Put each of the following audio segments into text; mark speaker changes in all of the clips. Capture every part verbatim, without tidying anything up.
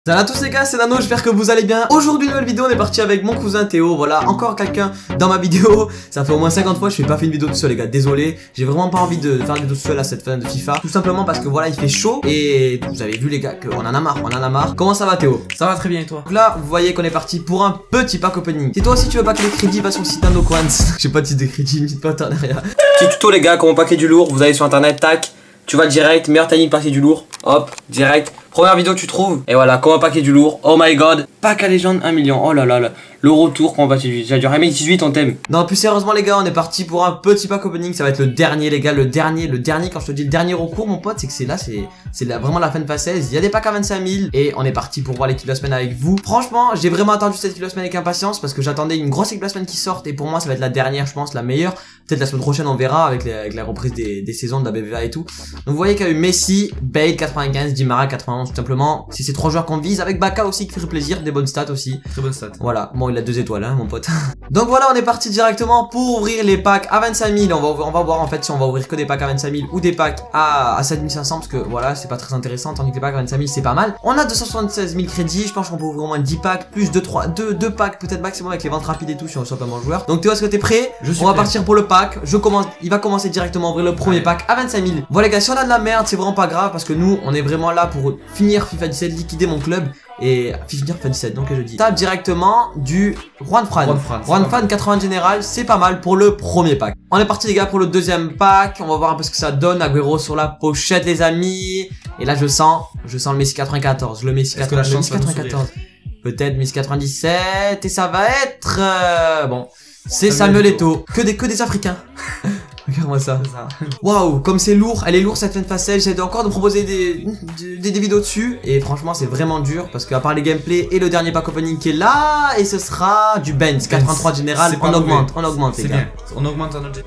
Speaker 1: Salut à tous les gars, c'est Nano, j'espère que vous allez bien. Aujourd'hui nouvelle vidéo, on est parti avec mon cousin Théo. Voilà, encore quelqu'un dans ma vidéo. Ça fait au moins cinquante fois que je fais pas fait une vidéo tout seul les gars, désolé. J'ai vraiment pas envie de faire une vidéo tout seul à cette fin de FIFA. Tout simplement parce que voilà, il fait chaud. Et vous avez vu les gars qu'on en a marre, on en a marre. Comment ça va Théo?
Speaker 2: Ça va très bien et toi?
Speaker 1: Donc là, vous voyez qu'on est parti pour un petit pack opening. Si toi aussi tu veux packer les crédits, va sur le site Nano Coins. J'ai pas de site de crédit, une petite partenariat.
Speaker 3: Petit tuto les gars, comment packer du lourd, vous allez sur internet, tac, tu vas direct, meilleur timing packer du lourd, hop, direct. Première vidéo que tu trouves, et voilà, comment packer du lourd, oh my god, pack à légende un million, oh là là là, le retour, comment packer du lourd, ça dure un minute dix-huit, on t'aime.
Speaker 1: Non, plus sérieusement les gars, on est parti pour un petit pack opening, ça va être le dernier les gars, le dernier, le dernier, quand je te dis le dernier recours mon pote, c'est que c'est là, c'est c'est vraiment la fin de phase seize, il y a des packs à vingt-cinq mille, et on est parti pour voir l'équipe de la semaine avec vous. Franchement, j'ai vraiment attendu cette équipe de la semaine avec impatience, parce que j'attendais une grosse équipe de la semaine qui sorte, et pour moi ça va être la dernière, je pense, la meilleure. Peut-être la semaine prochaine on verra, avec, les, avec la reprise des, des saisons de la B V A et tout. Donc vous voyez qu'il y a eu Messi, Bale quatre-vingt-quinze, Di Maria quatre-vingt-onze tout simplement. C'est ces trois joueurs qu'on vise, avec Baka aussi qui fait plaisir, des bonnes stats aussi.
Speaker 2: Très bonne stat.
Speaker 1: Voilà, bon il a deux étoiles hein mon pote. Donc voilà, on est parti directement pour ouvrir les packs à vingt-cinq mille. On va, on va voir en fait si on va ouvrir que des packs à vingt-cinq mille ou des packs à, à sept mille cinq cents, parce que voilà c'est pas très intéressant, tandis que les packs à vingt-cinq mille c'est pas mal. On a deux cent soixante-seize mille crédits, je pense qu'on peut ouvrir au moins dix packs, plus deux, trois, deux, deux packs peut-être maximum avec les ventes rapides et tout si on reçoit pas mal de joueurs. Donc Théo, est-ce que t'es prêt?
Speaker 2: Je suis
Speaker 1: On va
Speaker 2: prêt.
Speaker 1: partir pour le pack, je commence, il va commencer directement à ouvrir le premier
Speaker 2: Allez.
Speaker 1: pack à vingt-cinq mille. Voilà les gars, si on a de la merde c'est vraiment pas grave, parce que nous on est vraiment là pour finir FIFA dix-sept, liquider mon club et finir FIFA dix-sept, donc je dis. Tape directement du Juan Fran.
Speaker 2: Juan Fran,
Speaker 1: Juan Fran quatre-vingts général, c'est pas mal pour le premier pack. On est parti les gars pour le deuxième pack, on va voir un peu ce que ça donne. Agüero sur la pochette les amis. Et là je sens, je sens le Messi quatre-vingt-quatorze, le Messi
Speaker 2: Est-ce que la chance va nous
Speaker 1: quatre-vingt-quatorze. Peut-être Messi quatre-vingt-dix-sept et ça va être euh, bon, c'est
Speaker 2: Samuel
Speaker 1: Samuel Eto'o, que des que des Africains. Regarde-moi ça. Waouh, comme c'est lourd, elle est lourde cette fin de phase. J'essaie encore de proposer des, des, des vidéos dessus. Et franchement, c'est vraiment dur. Parce qu'à part les gameplays et le dernier pack opening qui est là, et ce sera du Benz quatre-vingt-trois général. On augmente, on augmente, les
Speaker 2: C'est
Speaker 1: gars.
Speaker 2: bien, on augmente notre.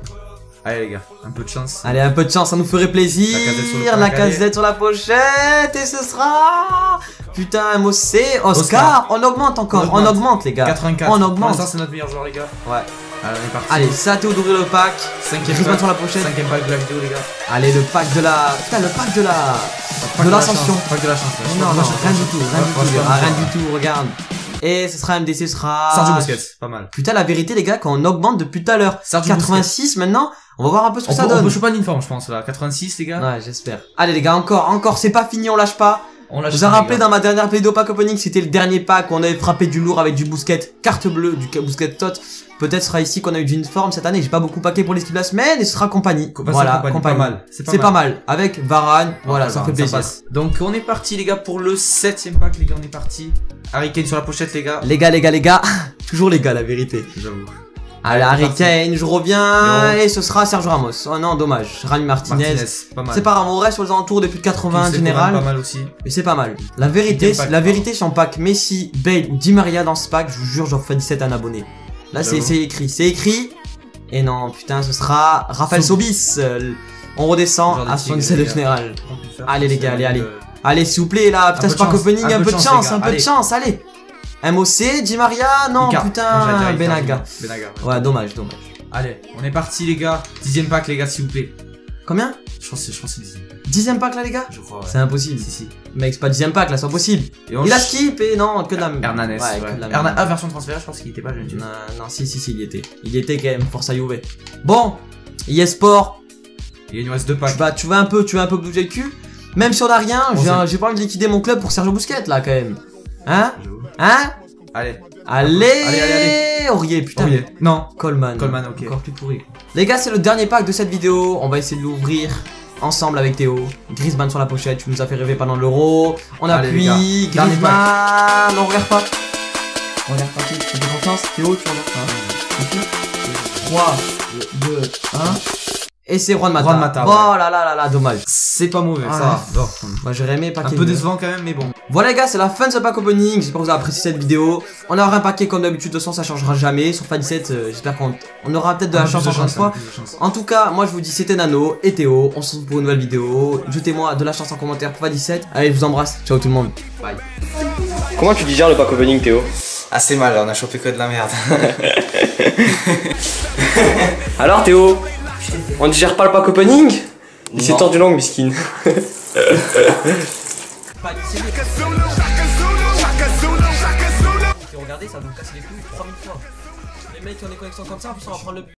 Speaker 2: Allez les gars, un peu de chance.
Speaker 1: Allez, un peu de chance, ça nous ferait plaisir. La casette sur la pochette, et ce sera. Putain, M O C, Oscar. Oscar. On augmente encore, on augmente, on augmente les gars.
Speaker 2: quatre-vingt-quatre.
Speaker 1: On augmente.
Speaker 2: Ça, c'est notre meilleur joueur, les gars.
Speaker 1: Ouais.
Speaker 2: Allez, on est parti.
Speaker 1: Allez, ça Théo d'ouvrir le pack.
Speaker 2: Cinquième
Speaker 1: Griezmann
Speaker 2: pack
Speaker 1: sur la pochette.
Speaker 2: Cinquième pack de la vidéo, les gars.
Speaker 1: Allez, le pack de la. Putain, le pack de la.
Speaker 2: Pack
Speaker 1: De l'ascension.
Speaker 2: chance, Pack de la chance. là.
Speaker 1: Non, non, rien du tout, rien du tout,
Speaker 2: Ah,
Speaker 1: rien du tout, regarde. Et ce sera M D C, ce sera.
Speaker 2: Sergio Busquets, pas mal.
Speaker 1: Putain, la vérité, les gars, quand on augmente depuis tout à l'heure,
Speaker 2: Sergio
Speaker 1: quatre-vingt-six maintenant, on va voir un peu ce que
Speaker 2: On
Speaker 1: ça
Speaker 2: peut, on
Speaker 1: donne.
Speaker 2: peut choper une forme, je pense, là. quatre-vingt-six, les gars.
Speaker 1: Ouais, j'espère. Allez, les gars, encore, encore, c'est pas fini, on lâche pas.
Speaker 2: On lâche
Speaker 1: Vous avez
Speaker 2: pas,
Speaker 1: rappelé
Speaker 2: les gars.
Speaker 1: dans ma dernière vidéo pack opening, c'était le dernier pack où on avait frappé du lourd avec du Busquets, carte bleue, du Busquets tot. Peut-être sera ici qu'on a eu du uniforme cette année. J'ai pas beaucoup paqué pour les skills de la semaine et ce sera compagnie.
Speaker 2: Compagnie,
Speaker 1: Voilà,
Speaker 2: compagnie,
Speaker 1: compagnie.
Speaker 2: pas mal. C'est pas
Speaker 1: C'est
Speaker 2: mal.
Speaker 1: pas mal. Avec Varane, voilà, ça fait plaisir.
Speaker 2: passe. Donc on est parti les gars pour le septième pack les gars, on est parti. Harry Kane sur la pochette les gars.
Speaker 1: Les gars, les gars, les gars, toujours les gars, la vérité.
Speaker 2: J'avoue.
Speaker 1: Allez,
Speaker 2: Allez,
Speaker 1: Harry
Speaker 2: parti.
Speaker 1: Kane, je reviens,
Speaker 2: Et on-
Speaker 1: et ce sera Sergio Ramos. Oh non, dommage. Rami Martinez.
Speaker 2: Martinez, pas mal.
Speaker 1: C'est pas grave, on reste sur les alentours de plus de quatre-vingts en
Speaker 2: Kingsley
Speaker 1: général.
Speaker 2: Coman, pas mal aussi.
Speaker 1: Et c'est pas mal. La vérité,
Speaker 2: Deuxième pack,
Speaker 1: la vérité, si on pack Messi, Bale ou Di Maria dans ce pack, je vous jure, j'en ferai dix-sept un abonné. Là, c'est
Speaker 2: J'avoue.
Speaker 1: c'est écrit, c'est écrit. Et non, putain, ce sera Raphaël Sobis. Euh, On redescend
Speaker 2: Genre des
Speaker 1: à
Speaker 2: tigres,
Speaker 1: soixante-dix-sept
Speaker 2: les
Speaker 1: de
Speaker 2: gars.
Speaker 1: général.
Speaker 2: On peut faire
Speaker 1: Allez, les gars,
Speaker 2: c'est
Speaker 1: allez, allez.
Speaker 2: le-
Speaker 1: Allez, s'il vous plaît, là,
Speaker 2: Un
Speaker 1: putain,
Speaker 2: peu
Speaker 1: ce
Speaker 2: de
Speaker 1: pack
Speaker 2: chance,
Speaker 1: opening, un peu de chance,
Speaker 2: les
Speaker 1: un
Speaker 2: gars,
Speaker 1: peu de
Speaker 2: allez.
Speaker 1: chance, allez. M O C, Di Maria, non,
Speaker 2: Icardi.
Speaker 1: putain,
Speaker 2: Non, j'allais dire Icardi,
Speaker 1: Benaga.
Speaker 2: non. Benaga.
Speaker 1: Ouais, dommage, dommage.
Speaker 2: Allez, on est parti les gars. Dixième pack les gars s'il vous plaît.
Speaker 1: Combien?
Speaker 2: Je pense que je pense que c'est dixième.
Speaker 1: Dixième pack là, les gars?
Speaker 2: Je crois ouais.
Speaker 1: C'est impossible.
Speaker 2: Si si.
Speaker 1: Mec, c'est pas dixième pack là, c'est impossible.
Speaker 2: Et on
Speaker 1: Il a
Speaker 2: ch-
Speaker 1: skip et non, que de la
Speaker 2: Hernanes,
Speaker 1: Ouais,
Speaker 2: ouais.
Speaker 1: que de la
Speaker 2: Herna-
Speaker 1: merde.
Speaker 2: Ah, version transfert, je pense qu'il était pas jeune. tu
Speaker 1: Non,
Speaker 2: vois.
Speaker 1: non, si, si, si, il y était. Il y était quand même, force à Juve. Bon, eSport,
Speaker 2: Il nous reste deux
Speaker 1: tu
Speaker 2: packs.
Speaker 1: vas, tu vas un peu, tu vas un peu bouger le cul. Même si on a rien,
Speaker 2: On
Speaker 1: j'ai
Speaker 2: sait.
Speaker 1: un- j'ai pas envie de liquider mon club pour Sergio Busquets là quand même. Hein?
Speaker 2: J'avoue.
Speaker 1: Hein?
Speaker 2: Allez.
Speaker 1: Allez,
Speaker 2: Allez, allez, allez.
Speaker 1: Aurier, putain.
Speaker 2: Aurier. Non.
Speaker 1: Coleman.
Speaker 2: Coleman, ok.
Speaker 1: Encore plus pourri. Les gars, c'est le dernier pack de cette vidéo. On va essayer de l'ouvrir ensemble avec Théo. Griezmann sur la pochette, tu nous as fait rêver pendant l'euro. On
Speaker 2: Allez,
Speaker 1: appuie.
Speaker 2: les gars. Dernier
Speaker 1: Griezmann. Non, regarde pas. On regarde pas. Tu fais confiance. Théo, tu regardes. trois, deux, un. Et c'est Juan Mata.
Speaker 2: Juan Mata,
Speaker 1: Oh
Speaker 2: ouais.
Speaker 1: là là là là, dommage.
Speaker 2: C'est pas mauvais,
Speaker 1: Ah.
Speaker 2: ça va. Bon.
Speaker 1: Moi j'aurais aimé
Speaker 2: Un
Speaker 1: paquet.
Speaker 2: peu
Speaker 1: mieux.
Speaker 2: décevant quand même, mais bon.
Speaker 1: Voilà les gars, c'est la fin de ce pack opening. J'espère que vous avez apprécié cette vidéo. On aura un paquet comme d'habitude, de toute façon ça changera jamais. Sur FIFA dix-sept, euh, j'espère qu'on on aura peut-être de la
Speaker 2: Un peu
Speaker 1: chance
Speaker 2: plus
Speaker 1: encore une fois.
Speaker 2: un peu plus de chance.
Speaker 1: En tout cas, moi je vous dis c'était Nano et Théo. On se retrouve pour une nouvelle vidéo. Jetez-moi de la chance en commentaire pour FIFA dix-sept. Allez, je vous embrasse. Ciao tout le monde. Bye.
Speaker 3: Comment tu digères le pack opening Théo?
Speaker 2: Assez mal, on a chopé que de la merde.
Speaker 3: Alors Théo, on digère pas le pack opening? Il s'est
Speaker 1: Non.
Speaker 3: tordu langue miskin.
Speaker 1: Pas d'ici. ça va nous casser les couilles trois mille fois. Les mecs qui ont des connexions comme ça, en plus on va prendre le but.